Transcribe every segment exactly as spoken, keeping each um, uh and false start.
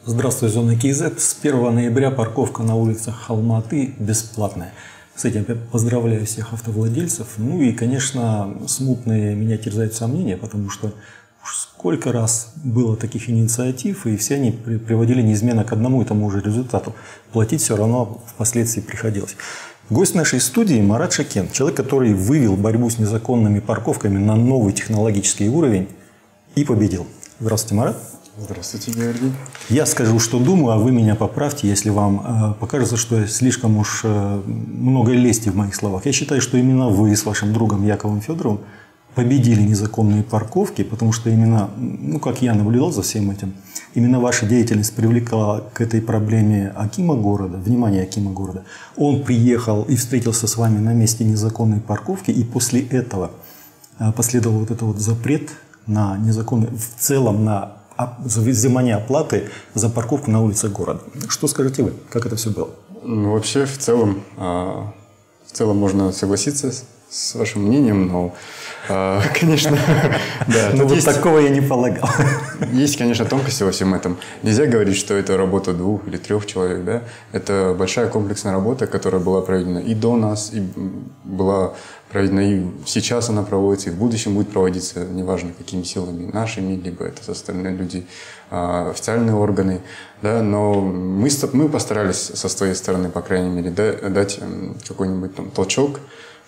Здравствуй, Зона КИЗ. С первого ноября парковка на улицах Алматы бесплатная. С этим я поздравляю всех автовладельцев. Ну и, конечно, смутные меня терзают сомнения, потому что уж сколько раз было таких инициатив, и все они приводили неизменно к одному и тому же результату. Платить все равно впоследствии приходилось. Гость нашей студии Марат Шакен, человек, который вывел борьбу с незаконными парковками на новый технологический уровень и победил. Здравствуйте, Марат. Здравствуйте, Георгий. Я скажу, что думаю, а вы меня поправьте, если вам э, покажется, что слишком уж э, много лести в моих словах. Я считаю, что именно вы с вашим другом Яковом Федоровым победили незаконные парковки, потому что именно, ну, как я наблюдал за всем этим, именно ваша деятельность привлекла к этой проблеме акима города, внимание акима города. Он приехал и встретился с вами на месте незаконной парковки, и после этого э, последовал вот этот вот запрет на незаконный, в целом на за взимание оплаты за парковку на улице города. Что скажете вы? Как это все было? Ну, вообще, в целом, в целом можно согласиться с вашим мнением, но, конечно, да. Ну, вот такого я не полагал. Есть, конечно, тонкости во всем этом. Нельзя говорить, что это работа двух или трех человек, да. Это большая комплексная работа, которая была проведена и до нас, и была проведена и сейчас она проводится, и в будущем будет проводиться, неважно какими силами, нашими, либо это со стороны людей, официальные органы, да, но мы, мы постарались со своей стороны, по крайней мере, дать какой-нибудь там толчок,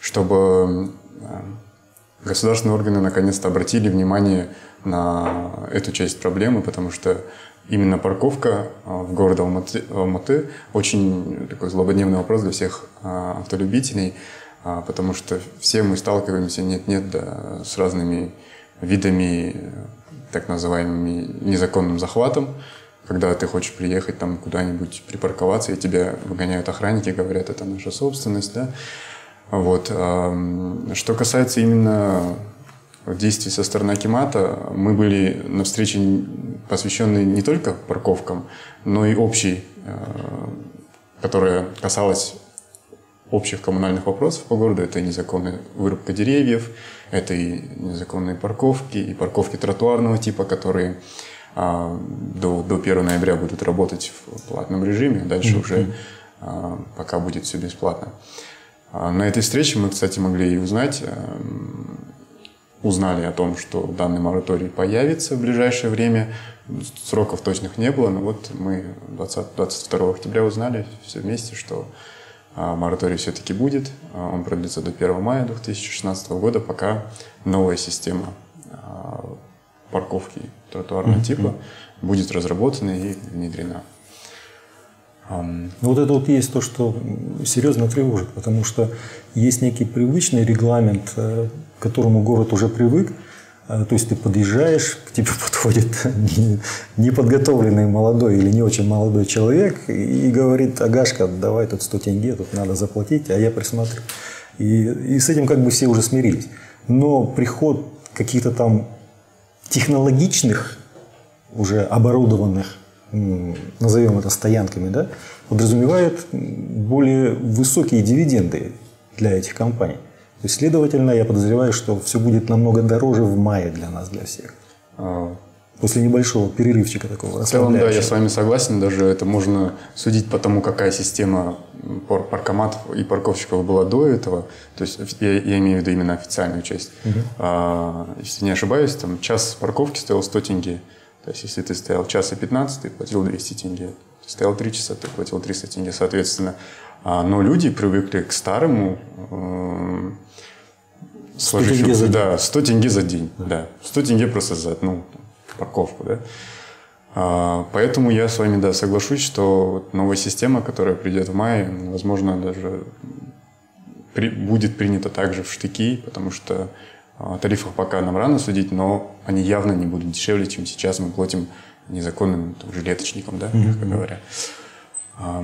чтобы государственные органы наконец-то обратили внимание на эту часть проблемы, потому что именно парковка в городе Алматы, Алматы очень такой злободневный вопрос для всех автолюбителей, потому что все мы сталкиваемся нет-нет да, с разными видами, так называемыми незаконным захватом, когда ты хочешь приехать там куда-нибудь припарковаться, и тебя выгоняют охранники, говорят, это наша собственность, да. Вот. Что касается именно действий со стороны акимата, мы были на встрече, посвященной не только парковкам, но и общей, которая касалась общих коммунальных вопросов по городу. Это и незаконная вырубка деревьев, это и незаконные парковки, и парковки тротуарного типа, которые а, до, до первого ноября будут работать в платном режиме, дальше mm-hmm. уже а, пока будет все бесплатно. А, на этой встрече мы, кстати, могли и узнать, а, узнали о том, что данный мораторий появится в ближайшее время. Сроков точных не было, но вот мы двадцатого двадцать второго октября узнали все вместе, что мораторий все-таки будет. Он продлится до первого мая две тысячи шестнадцатого года, пока новая система парковки тротуарного mm-hmm. типа будет разработана и внедрена. Вот это вот есть то, что серьезно тревожит, потому что есть некий привычный регламент, к которому город уже привык. То есть ты подъезжаешь, к тебе подходит неподготовленный молодой или не очень молодой человек и говорит: Агашка, давай тут сто тенге, тут надо заплатить, а я присмотрю. И, и с этим как бы все уже смирились. Но приход каких-то там технологичных, уже оборудованных, назовем это стоянками, да, подразумевает более высокие дивиденды для этих компаний. То есть, следовательно, я подозреваю, что все будет намного дороже в мае для нас, для всех. А, После небольшого перерывчика такого. В целом, да, я с вами согласен. Даже это можно судить по тому, какая система паркоматов и парковщиков была до этого. То есть, я, я имею в виду именно официальную часть. Угу. А, если не ошибаюсь, там час парковки стоил сто тенге. То есть, если ты стоял час и пятнадцать, ты платил двести тенге. Ты стоял три часа, ты платил триста тенге, соответственно. А, но люди привыкли к старому... сто тенге за день. Да, сто тенге за день. Да. сто тенге просто за одну парковку. Да. А, поэтому я с вами да, соглашусь, что новая система, которая придет в мае, возможно, даже при, будет принята также в штыки, потому что о тарифах пока нам рано судить, но они явно не будут дешевле, чем сейчас мы платим незаконным там, жилеточникам, да, мягко mm-hmm. говоря. А,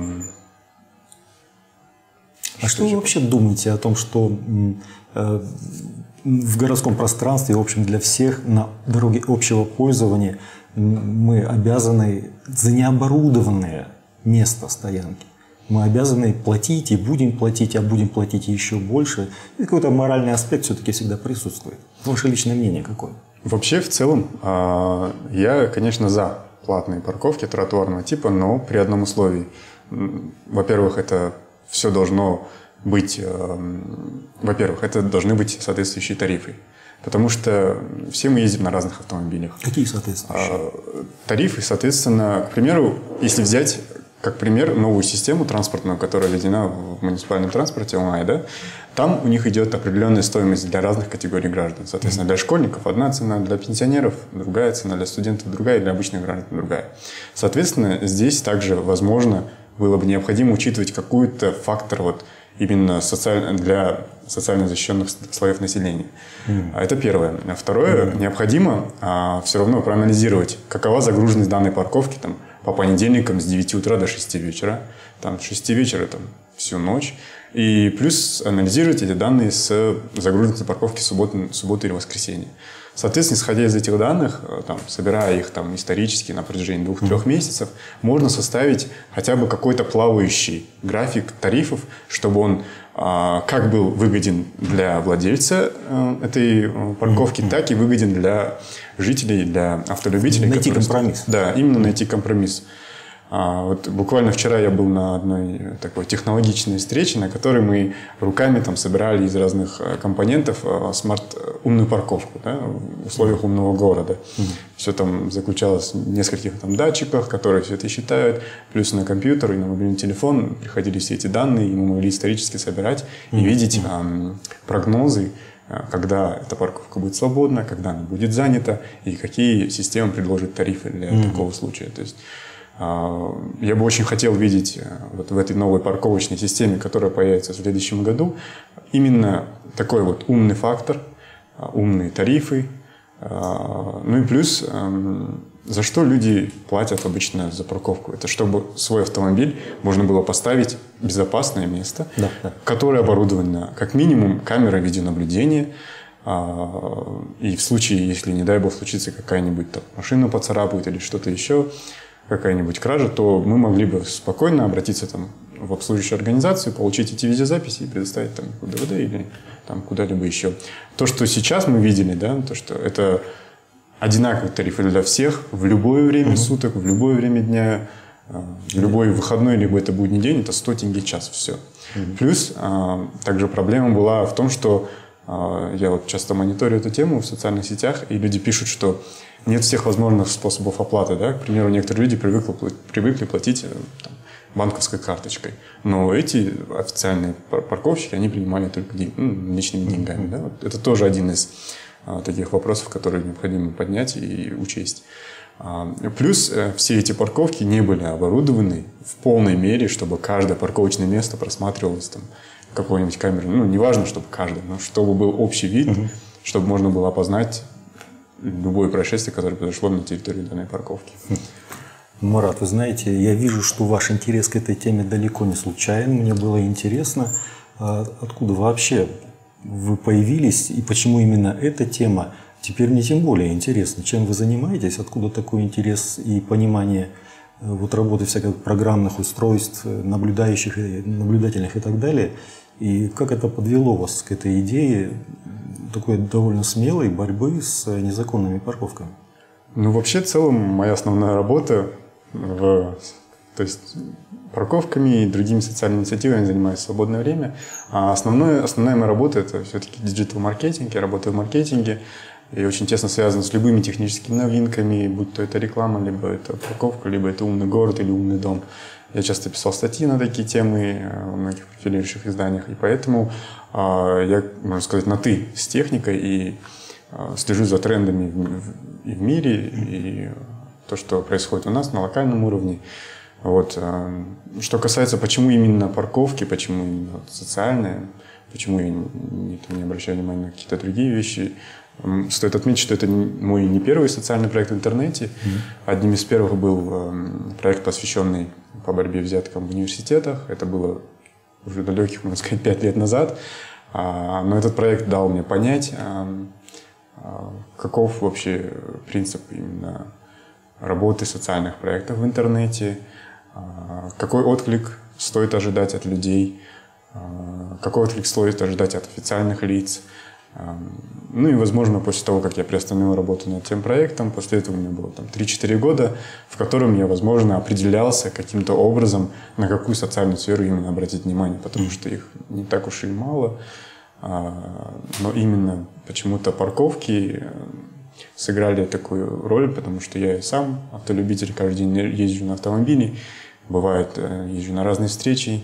А что, что вы вообще думаете о том, что э, в городском пространстве, в общем, для всех на дороге общего пользования мы обязаны за необорудованное место стоянки, мы обязаны платить и будем платить, а будем платить еще больше. И какой-то моральный аспект все-таки всегда присутствует. Ваше личное мнение какое? Вообще, в целом, я, конечно, за платные парковки тротуарного типа, но при одном условии. Во-первых, это все должно быть, э, во-первых, это должны быть соответствующие тарифы. Потому что все мы ездим на разных автомобилях. Какие соответствующие? А, тарифы, соответственно, к примеру, если взять как пример новую систему транспортную, которая введена в муниципальном транспорте, ОМАИ, да, там у них идет определенная стоимость для разных категорий граждан. Соответственно, для школьников одна цена, для пенсионеров другая цена, для студентов другая, для обычных граждан другая. Соответственно, здесь также, возможно, было бы необходимо учитывать какой-то фактор вот именно социально, для социально защищенных слоев населения. Mm. Это первое. А второе, mm. необходимо а, все равно проанализировать, какова загруженность данной парковки там, по понедельникам с девяти утра до шести вечера, там, с шести вечера там, всю ночь. И плюс анализировать эти данные с загруженностью парковки субботы, субботы или воскресенья. Соответственно, исходя из этих данных, там, собирая их там, исторически на протяжении двух-трех месяцев, можно составить хотя бы какой-то плавающий график тарифов, чтобы он а, как был выгоден для владельца а, этой парковки, mm-hmm. так и выгоден для жителей, для автолюбителей. Найти компромисс. Да, именно найти компромисс. А, вот буквально вчера я был на одной такой технологичной встрече, на которой мы руками там собирали из разных компонентов смарт умную парковку, да, в условиях умного города. Mm-hmm. Все там заключалось в нескольких там датчиках, которые все это считают, плюс на компьютер и на мобильный телефон приходили все эти данные, и мы могли исторически собирать mm-hmm. и видеть а, прогнозы, когда эта парковка будет свободна, когда она будет занята и какие системы предложат тарифы для mm-hmm. такого случая. То есть я бы очень хотел видеть вот в этой новой парковочной системе, которая появится в следующем году, именно такой вот умный фактор, умные тарифы. Ну и плюс, за что люди платят обычно за парковку? Это чтобы свой автомобиль можно было поставить в безопасное место, да, да. которое оборудовано как минимум камерой видеонаблюдения. И в случае, если, не дай бог, случится какая-нибудь там машина поцарапает или что-то еще, какая-нибудь кража, то мы могли бы спокойно обратиться там, в обслуживающую организацию, получить эти видеозаписи и предоставить там ГУДВД или там, куда-либо еще. То, что сейчас мы видели, да, то, что это одинаковые тарифы для всех в любое время mm-hmm. суток, в любое время дня, в любой выходной, либо это будний день, это сто тенге в час, все. Mm-hmm. Плюс а, также проблема была в том, что а, я вот часто мониторю эту тему в социальных сетях, и люди пишут, что нет всех возможных способов оплаты. Да? К примеру, некоторые люди привыкли, привыкли платить там, банковской карточкой. Но эти официальные парковщики, они принимали только день, ну, личными деньгами. Да? Вот это тоже один из а, таких вопросов, которые необходимо поднять и учесть. А, плюс а, все эти парковки не были оборудованы в полной мере, чтобы каждое парковочное место просматривалось там, какой-нибудь камерой. Ну, не важно, чтобы каждое, но чтобы был общий вид, угу. чтобы можно было опознать любое происшествие, которое произошло на территории данной парковки. Марат, вы знаете, я вижу, что ваш интерес к этой теме далеко не случайен. Мне было интересно, откуда вообще вы появились и почему именно эта тема. Теперь мне тем более интересно, чем вы занимаетесь, откуда такой интерес и понимание вот, работы всяких программных устройств, наблюдающих, наблюдательных и так далее. И как это подвело вас к этой идее такой довольно смелой борьбы с незаконными парковками? Ну, вообще, в целом, моя основная работа, в, то есть парковками и другими социальными инициативами занимаюсь в свободное время. А основное, основная моя работа – это все-таки диджитал-маркетинг. Я работаю в маркетинге и очень тесно связан с любыми техническими новинками, будь то это реклама, либо это парковка, либо это умный город или умный дом. Я часто писал статьи на такие темы в многих профилирующих изданиях, и поэтому э, я, можно сказать, на «ты» с техникой и э, слежу за трендами в, и в мире, и то, что происходит у нас на локальном уровне. Вот. Э, что касается, почему именно парковки, почему именно социальные, почему я не, не обращаю внимания на какие-то другие вещи, стоит отметить, что это мой не первый социальный проект в интернете. Mm-hmm. Одним из первых был э, проект, посвященный по борьбе взяткам в университетах. Это было уже далеких, можно сказать, пять лет назад. А, но этот проект дал мне понять, а, а, каков вообще принцип именно работы социальных проектов в интернете, а, какой отклик стоит ожидать от людей, а, какой отклик стоит ожидать от официальных лиц. Ну и, возможно, после того, как я приостановил работу над тем проектом, после этого у меня было там три-четыре года, в котором я, возможно, определялся каким-то образом, на какую социальную сферу именно обратить внимание, потому что их не так уж и мало. Но именно почему-то парковки сыграли такую роль, потому что я и сам автолюбитель, каждый день езжу на автомобиле, бывает, езжу на разные встречи,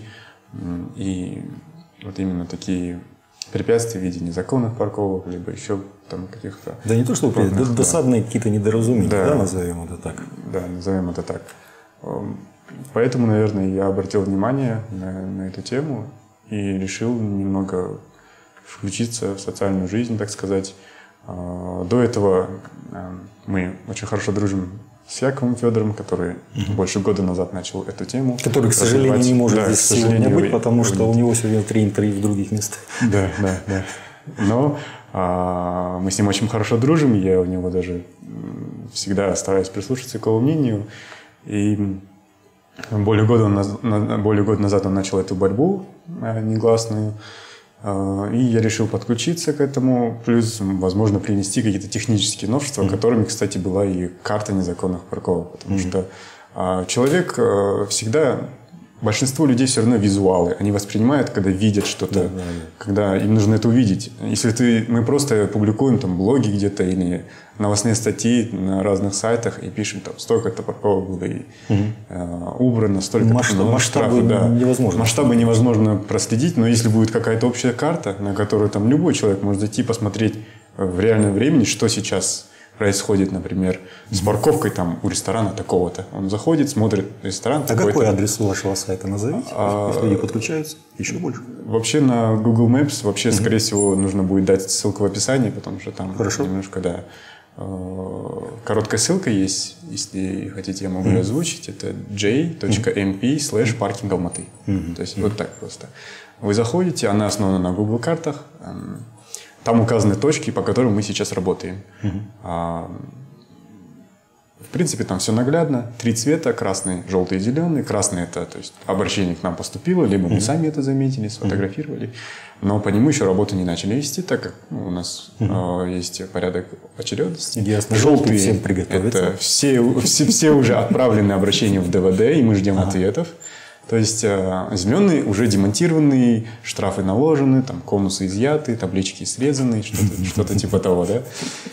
и вот именно такие препятствия в виде незаконных парковок, либо еще там каких-то... Да не то, что крупных, да. Досадные какие-то недоразумения, да. да, назовем это так. Да, назовем это так. Поэтому, наверное, я обратил внимание на, на эту тему и решил немного включиться в социальную жизнь, так сказать. До этого мы очень хорошо дружим с Яковом Федором, который угу. больше года назад начал эту тему. Который, к сожалению, не может да, здесь сегодня быть, потому что у него сегодня три интервью в других местах. Да, да, да. Но а, мы с ним очень хорошо дружим, я у него даже всегда стараюсь прислушаться к его мнению. И более года, он, более года назад он начал эту борьбу негласную. И я решил подключиться к этому, плюс, возможно, принести какие-то технические новшества, mm-hmm. которыми, кстати, была и карта незаконных парковок. Потому mm-hmm. что а, человек а, всегда... Большинство людей все равно визуалы. Они воспринимают, когда видят что-то, да, да, да. когда им нужно это увидеть. Если ты, мы просто публикуем там блоги где-то или новостные статьи на разных сайтах и пишем там столько-то парковок было и угу. э, убрано, столько-то Масштаб, масштабы штрафы, да. невозможно. Масштабы невозможно проследить, но если будет какая-то общая карта, на которую там любой человек может зайти посмотреть в реальном времени, что сейчас происходит, например, с парковкой там у ресторана такого-то. Он заходит, смотрит ресторан. А какой адрес у вашего сайта назовите? А, если люди подключаются, еще больше. Вообще на Google Maps, вообще, mm-hmm. скорее всего, нужно будет дать ссылку в описании, потому что там Хорошо. немножко, да, короткая ссылка есть, если хотите, я могу mm-hmm. ее озвучить. Это j.mp slash parking Almaty. Mm-hmm. То есть mm-hmm. вот так просто. Вы заходите, она основана на Google картах. Там указаны точки, по которым мы сейчас работаем. Uh-huh. А, в принципе, там все наглядно. Три цвета: красный, желтый и зеленый. Красный – это то есть, обращение к нам поступило, либо мы uh-huh. сами это заметили, сфотографировали. Uh-huh. Но по нему еще работу не начали вести, так как ну, у нас uh-huh. э, есть порядок очередности. Ясно. Желтый всем приготовиться. Это все, все, все уже отправленные обращения в ДВД, и мы ждем uh-huh. ответов. То есть э, зеленый уже демонтированный, штрафы наложены, там конусы изъяты, таблички срезаны, что-то, что-то типа того, да.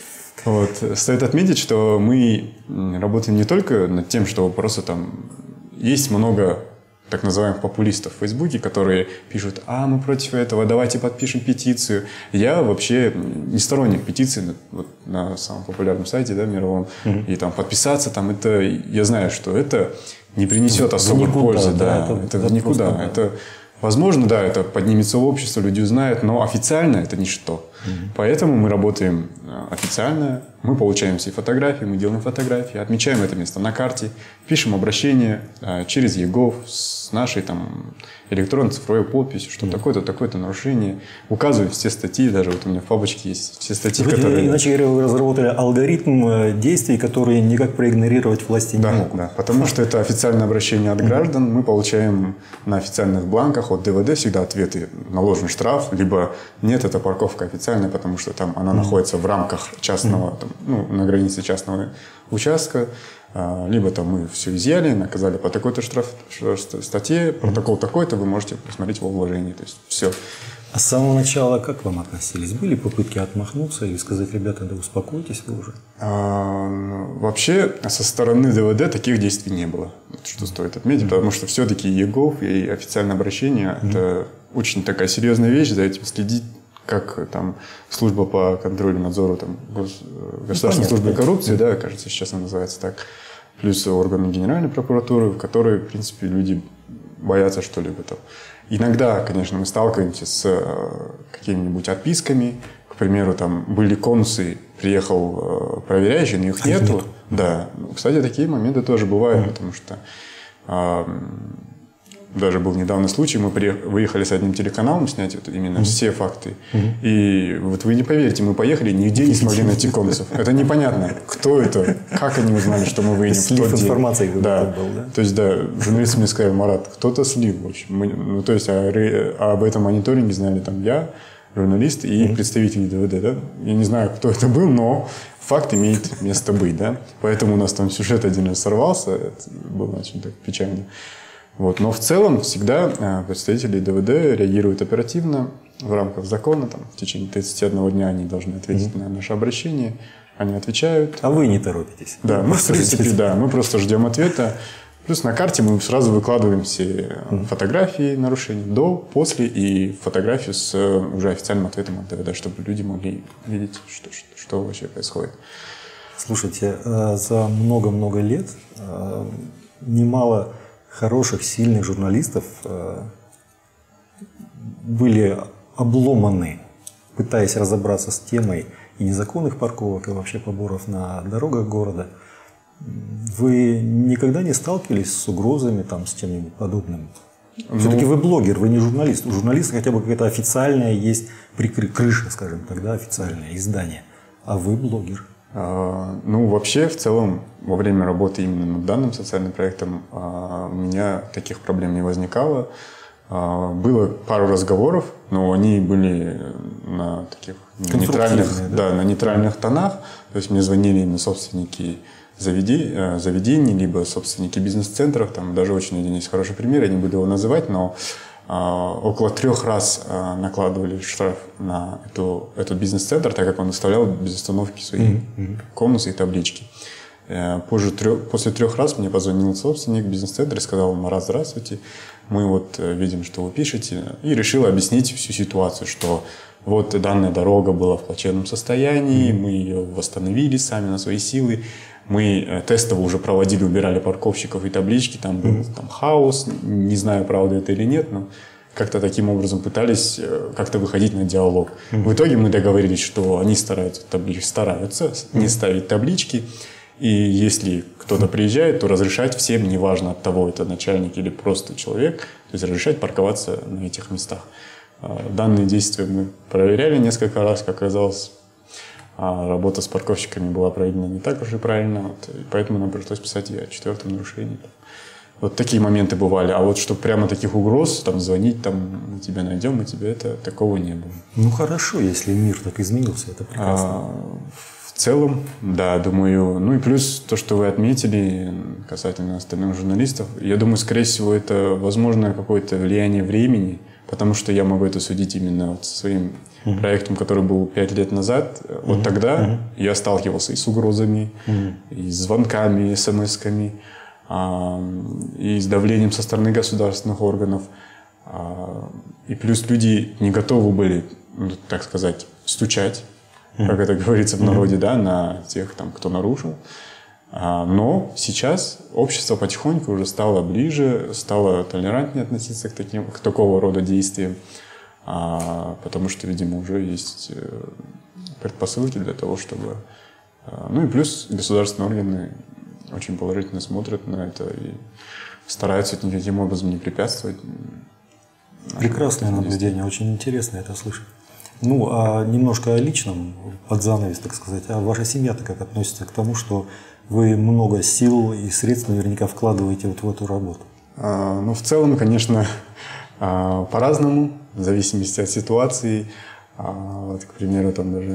Вот. Стоит отметить, что мы работаем не только над тем, что просто там есть много так называемых популистов в Фейсбуке, которые пишут: а, мы против этого, давайте подпишем петицию. Я вообще не сторонник петиций вот, на самом популярном сайте, да, мировом, mm-hmm. и там подписаться, там это, я знаю, что это не принесет особой никуда, пользы, да, да, это, это, это никуда. Просто, это, возможно, да, это поднимется в общество, люди узнают, но официально это ничто. Mm-hmm. Поэтому мы работаем официально, мы получаем все фотографии, мы делаем фотографии, отмечаем это место на карте, пишем обращение а, через ЕГОВ с нашей там электронной цифровой подписью, что mm-hmm. такое-то, такое-то нарушение. Указываем все статьи, даже вот у меня в папочке есть все статьи, вы, которые... Иначе говоря, вы разработали алгоритм действий, которые никак проигнорировать власти да, не могут. Да, потому что это официальное обращение от граждан. Mm-hmm. Мы получаем на официальных бланках от ДВД всегда ответы: наложен штраф, либо нет, это парковка официальная, потому что там она mm-hmm. находится в рамках частного, mm-hmm. там, ну, на границе частного участка. Либо там мы все изъяли, наказали по такой-то штраф, статье, протокол такой-то, вы можете посмотреть его вложение. То есть все. А с самого начала как к вам относились? Были попытки отмахнуться или сказать: ребята, да успокойтесь вы уже? А, вообще со стороны ДВД таких действий не было. Что стоит отметить, mm-hmm. потому что все-таки ЕГОВ и официальное обращение mm-hmm. это очень такая серьезная вещь, за этим следить. Как там служба по контролю и надзору там, гос, государственной ну, службы коррупции, да, кажется, сейчас она называется так, плюс органы Генеральной прокуратуры, в которые, в принципе, люди боятся что-либо там. Иногда, конечно, мы сталкиваемся с какими-нибудь отписками, к примеру, там были конусы, приехал проверяющий, но их нету. Нет. Да, кстати, такие моменты тоже бывают, mm-hmm. потому что а, даже был недавно случай, мы приехали, выехали с одним телеканалом снять вот именно mm-hmm. все факты. Mm-hmm. И вот вы не поверите, мы поехали, нигде не смогли найти конусов. Это непонятно, кто это, как они узнали, что мы выйдем в тот день. Информации да. был, да? То есть, да, журналисты мне сказали: Марат, кто-то слил. В общем. Мы, ну, то есть, а, а об этом мониторинге знали там я, журналист и mm-hmm. представитель ДВД. Да? Я не знаю, кто это был, но факт имеет место быть. Да? Поэтому у нас там сюжет один раз сорвался. Это было очень так печально. Вот. Но в целом всегда представители ДВД реагируют оперативно в рамках закона. Там, в течение тридцати одного дня они должны ответить mm-hmm. на наше обращение. Они отвечают. А вы не торопитесь? Да, мы в принципе, да, мы просто ждем ответа. Плюс на карте мы сразу выкладываем все mm-hmm. фотографии нарушений до, после и фотографию с уже официальным ответом от ДВД, чтобы люди могли видеть, что, что, что вообще происходит. Слушайте, за много-много лет немало хороших, сильных журналистов были обломаны, пытаясь разобраться с темой и незаконных парковок, и вообще поборов на дорогах города. Вы никогда не сталкивались с угрозами, там, с чем-нибудь подобным? Ну, все-таки вы блогер, вы не журналист. У журналиста хотя бы какая-то официальная есть прикры... крыша, скажем так, да, официальное издание. А вы блогер. А, ну, вообще, в целом, во время работы именно над данным социальным проектом а, у меня таких проблем не возникало. А, было пару разговоров, но они были на таких нейтральных, да? Да, на нейтральных тонах. То есть мне звонили именно собственники заведений, либо собственники бизнес-центров. Там даже очень один есть хороший пример, я не буду его называть, но а, около трех раз а, накладывали штраф на эту, этот бизнес-центр, так как он выставлял без остановки свои mm-hmm. конусы и таблички. Позже, трех, после трех раз мне позвонил собственник бизнес-центра и сказал: Марат, здравствуйте, мы вот видим, что вы пишете, и решил объяснить всю ситуацию, что вот данная дорога была в плачевном состоянии, mm-hmm. мы ее восстановили сами на свои силы. Мы тестово уже проводили, убирали парковщиков и таблички, там был mm-hmm. там хаос, не знаю, правда это или нет, но как-то таким образом пытались как-то выходить на диалог. Mm-hmm. В итоге мы договорились, что они стараются, таблички, стараются mm-hmm. не ставить таблички, и если кто-то mm-hmm. приезжает, то разрешать всем, неважно от того, это начальник или просто человек, то есть разрешать парковаться на этих местах. Данные действия мы проверяли несколько раз, как оказалось. А работа с парковщиками была проведена не так уж и правильно, вот, и поэтому нам пришлось писать и о четвертом нарушении. Вот такие моменты бывали. А вот чтобы прямо таких угроз, там, звонить, там, мы тебя найдем, мы тебя, это, такого не было. Ну, хорошо, если мир так изменился, это прекрасно. А, в целом, да, думаю. Ну и плюс то, что вы отметили касательно остальных журналистов, я думаю, скорее всего, это, возможно, какое-то влияние времени, потому что я могу это судить именно вот со своим Uh-huh. проектом, который был пять лет назад. Uh-huh. Вот тогда uh-huh. я сталкивался и с угрозами, uh-huh. и с звонками, и смс-ками, а, и с давлением со стороны государственных органов. А, и плюс люди не готовы были, ну, так сказать, стучать, uh-huh. как это говорится в народе, uh-huh. да, на тех, там, кто нарушил. А, но сейчас общество потихоньку уже стало ближе, стало толерантнее относиться к, таким, к такого рода действиям. А, потому что, видимо, уже есть предпосылки для того, чтобы... Ну и плюс государственные органы очень положительно смотрят на это и стараются никаким образом не препятствовать. Прекрасное наблюдение, очень интересно это слышать. Ну, а немножко о личном, под занавес, так сказать. А ваша семья-то как относится к тому, что вы много сил и средств наверняка вкладываете вот в эту работу? А, ну, в целом, конечно, по-разному, в зависимости от ситуации. Вот, к примеру, там даже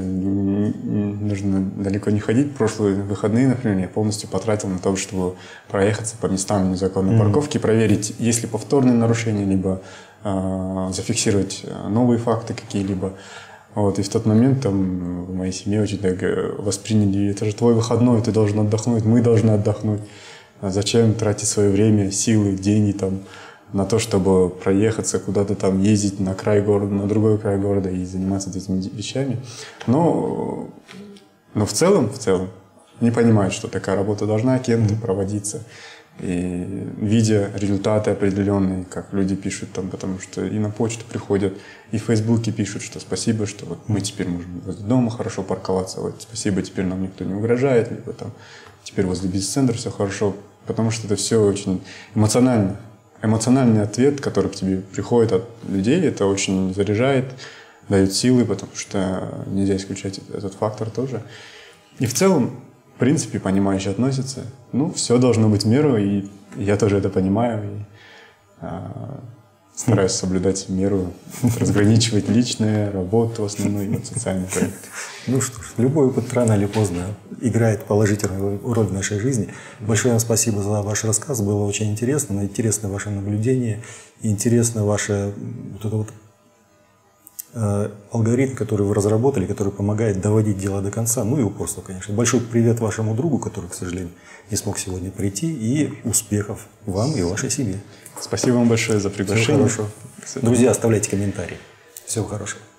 нужно далеко не ходить. Прошлые выходные, например, я полностью потратил на то, чтобы проехаться по местам незаконной mm-hmm. парковки, проверить, есть ли повторные нарушения, либо э, зафиксировать новые факты какие-либо. Вот, и в тот момент там, в моей семье очень так восприняли: это же твой выходной, ты должен отдохнуть, мы должны отдохнуть. А зачем тратить свое время, силы, деньги там на то, чтобы проехаться, куда-то там ездить на край города, на другой край города и заниматься этими вещами. Но, но в целом, в целом, не понимают, что такая работа должна кем-то mm-hmm. проводиться. И видя результаты определенные, как люди пишут там, потому что и на почту приходят, и в Фейсбуке пишут, что спасибо, что вот мы теперь можем возле дома хорошо парковаться, вот спасибо, теперь нам никто не угрожает, либо там теперь возле бизнес-центра все хорошо, потому что это все очень эмоционально. Эмоциональный ответ, который к тебе приходит от людей, это очень заряжает, дает силы, потому что нельзя исключать этот фактор тоже. И в целом, в принципе, понимающе относятся. Ну, все должно быть в меру, и я тоже это понимаю. И, а, стараюсь соблюдать меру, разграничивать личное, работу основную и социальный проект. Ну что ж, любой опыт рано или поздно играет положительную роль в нашей жизни. Большое вам спасибо за ваш рассказ, было очень интересно, интересно ваше наблюдение, интересно ваше вот это вот э, алгоритм, который вы разработали, который помогает доводить дело до конца, ну и упорство, конечно. Большой привет вашему другу, который, к сожалению, не смог сегодня прийти, и успехов вам и вашей семье. Спасибо вам большое за приглашение. Всего хорошего. Друзья, оставляйте комментарии. Всего хорошего.